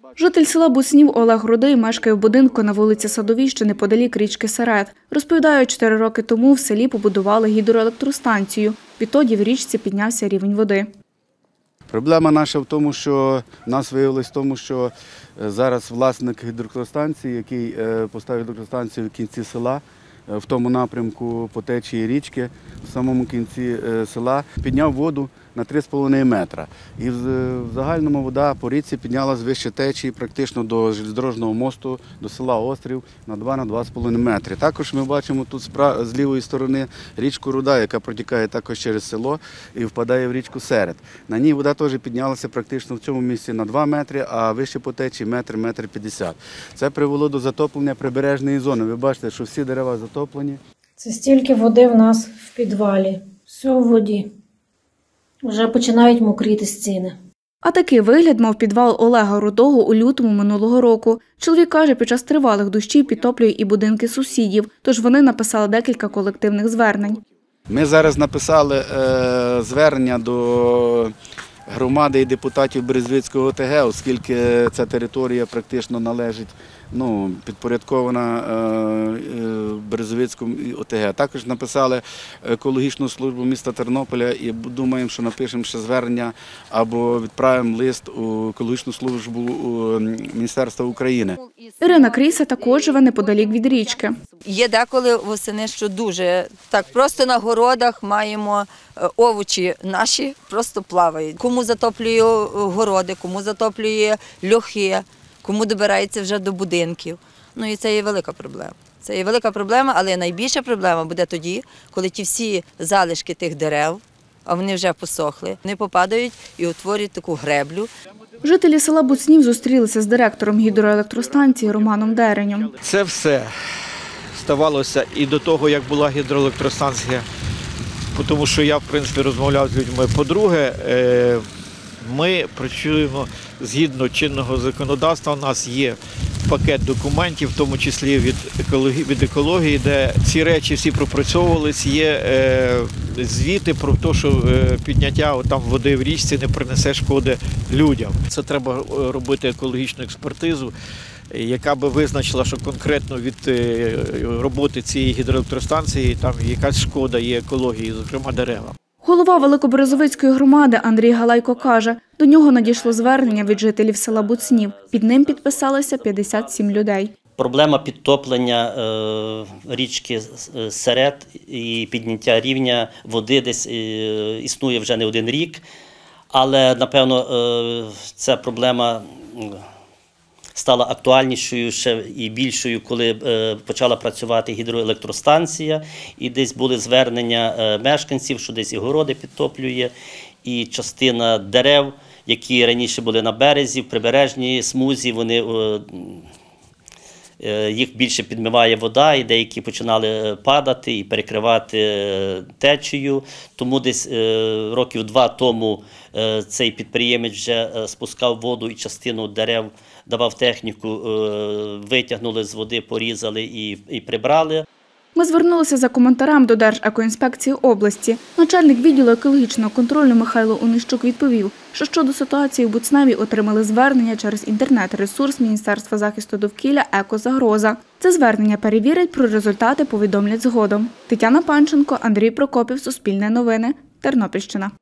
Житель села Буцнів Олег Рудий мешкає в будинку на вулиці Садовій, що неподалік річки Серед. Розповідає, 4 роки тому в селі побудували гідроелектростанцію. Відтоді в річці піднявся рівень води. Проблема наша в тому, що в нас виявилось в тому, що зараз власник гідроелектростанції, який поставив гідроелектростанцію в кінці села, в тому напрямку по течії річки, в самому кінці села, підняв воду на 3,5 метра. І в загальному вода по річці піднялась вище течії, практично до железнодорожного мосту, до села Острів на 2,5 метри. Також ми бачимо тут з лівої сторони річку Руда, яка протікає також через село і впадає в річку Серед. На ній вода теж піднялася практично в цьому місці на 2 метри, а вище по течії метр, метр 50. Це привело до затоплення прибережної зони. Ви бачите, що всі дерева затоплені. Це стільки води в нас в підвалі. Все в воді. Вже починають мокріти стіни. А такий вигляд мав підвал Олега Рудого у лютому минулого року. Чоловік каже, під час тривалих дощів підтоплює і будинки сусідів, тож вони написали декілька колективних звернень. Ми зараз написали звернення до громади і депутатів Березвицького ОТГ, оскільки ця територія практично належить, підпорядкована Березвицькому ОТГ. Також написали екологічну службу міста Тернополя і думаємо, що напишемо ще звернення або відправимо лист у екологічну службу Міністерства України. Ірина Кріса також живе неподалік від річки. Є деколи восени, що дуже так просто на городах маємо овочі наші, просто плавають. Кому затоплює городи, кому затоплює льохи, кому добирається вже до будинків. І це є велика проблема. Це є велика проблема, але найбільша проблема буде тоді, коли ті всі залишки тих дерев, а вони вже посохли, вони попадають і утворюють таку греблю. Жителі села Буцнів зустрілися з директором гідроелектростанції Романом Деренем. Це все ставалося і до того, як була гідроелектростанція, тому що я, в принципі, розмовляв з людьми. По-друге, ми працюємо згідно чинного законодавства, у нас є пакет документів, в тому числі від екології, де ці речі всі пропрацьовувалися, є звіти про те, що підняття води в річці не принесе шкоди людям. Це треба робити екологічну експертизу, яка би визначила, що конкретно від роботи цієї гідроелектростанції там якась шкода є екології, зокрема деревам. Голова Великоберезовицької громади Андрій Галайко каже, до нього надійшло звернення від жителів села Буцнів. Під ним підписалося 57 людей. Проблема підтоплення річки Серед і підняття рівня води десь існує вже не один рік, але, напевно, ця проблема стала актуальнішою ще і більшою, коли почала працювати гідроелектростанція, і десь були звернення мешканців, що десь і городи підтоплює, і частина дерев, які раніше були на березі, в прибережній смузі, їх більше підмиває вода, і деякі починали падати і перекривати течею. Тому десь років 2 тому цей підприємець вже спускав воду і частину дерев давав техніку, витягнули з води, порізали і прибрали. Ми звернулися за коментарем до Держекоінспекції області. Начальник відділу екологічного контролю Михайло Онищук відповів, що щодо ситуації у Буцневі отримали звернення через інтернет-ресурс Міністерства захисту довкілля «Екозагроза». Це звернення перевірять, про результати повідомлять згодом. Тетяна Панченко, Андрій Прокопів, Суспільне новини, Тернопільщина.